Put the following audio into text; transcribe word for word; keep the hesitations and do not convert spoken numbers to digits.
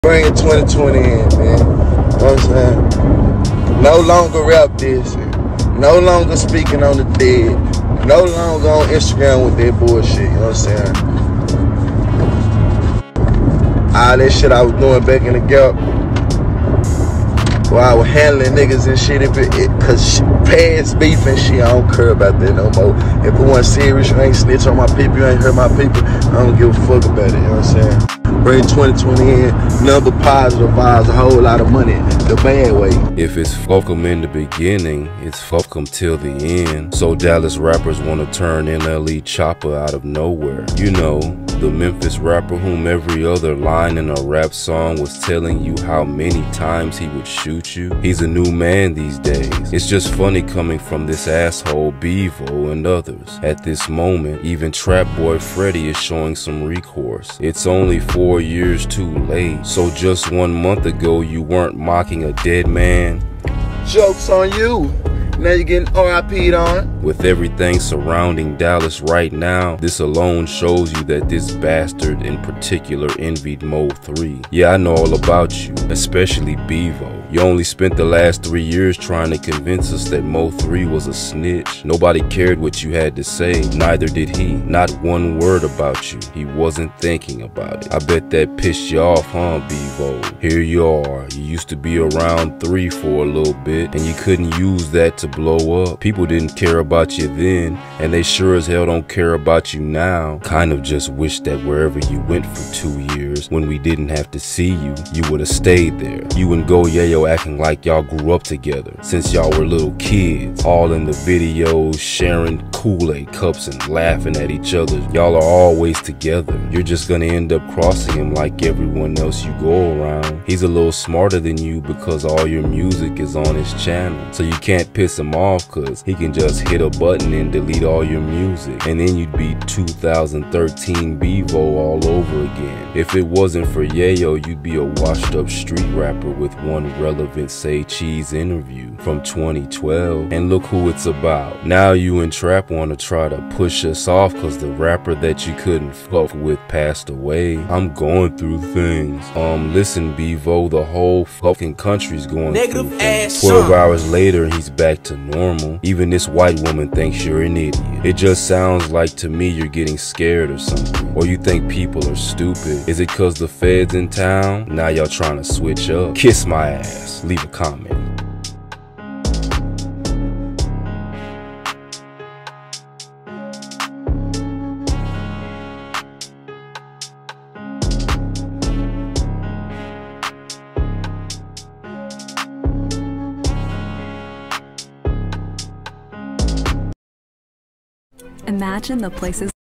Bringing twenty twenty in, man. You know what I'm saying? No longer rap this. No longer speaking on the dead. No longer on Instagram with that bullshit. You know what I'm saying? All that shit I was doing back in the gap, while I was handling niggas and shit, if it, it cause shit, past beef and shit, I don't care about that no more. If it wasn't serious, you ain't snitch on my people, you ain't hurt my people, I don't give a fuck about it, you know what I'm saying? Bring twenty twenty in, number positive vibes, a whole lot of money, the bad way. If it's fuck 'em in the beginning, it's fuck 'em till the end. So Dallas rappers wanna turn N L E Chopper out of nowhere. You know, the Memphis rapper whom every other line in a rap song was telling you how many times he would shoot you. He's a new man these days. It's just funny coming from this asshole Bevo and others. At this moment, even Trap Boy Freddy is showing some recourse. It's only four years too late. So just one month ago you weren't mocking a dead man. Joke's on you. Now you're getting R I P'd on. With everything surrounding Dallas right now, this alone shows you that this bastard in particular envied Mo three. Yeah, I know all about you, especially Bevo. You only spent the last three years trying to convince us that Mo three was a snitch. Nobody cared what you had to say, neither did he. Not one word about you. He wasn't thinking about it. I bet that pissed you off, huh, Bevo? Here you are. You used to be around three for a little bit, and you couldn't use that to blow up. People didn't care about you then, and they sure as hell don't care about you now. Kind of just wish that wherever you went for two years, when we didn't have to see you, you would have stayed there. You and Go Yayo acting like y'all grew up together since y'all were little kids, all in the videos, sharing Kool-Aid cups and laughing at each other. Y'all are always together. You're just gonna end up crossing him like everyone else you go around. He's a little smarter than you because all your music is on his channel, so you can't piss him off cause he can just hit a button and delete all your music, and then you'd be two thousand thirteen Bevo all over again. If it wasn't for Yayo, you'd be a washed up street rapper with one relevant Say Cheese interview from twenty twelve, and look who it's about. Now you and Trap wanna try to push us off cause the rapper that you couldn't fuck with passed away. I'm going through things. Um, listen Bevo, the whole fucking country's going Negative through things. ass twelve son. hours later he's back to normal. Even this white woman thinks you're an idiot. It just sounds like to me you're getting scared or something, or you think people are stupid. Is it cause the feds in town? Now y'all trying to switch up? Kiss my ass. Leave a comment. Imagine the places